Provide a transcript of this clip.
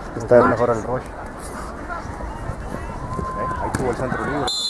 Está mejor el rush. Ahí tuvo el centro libre.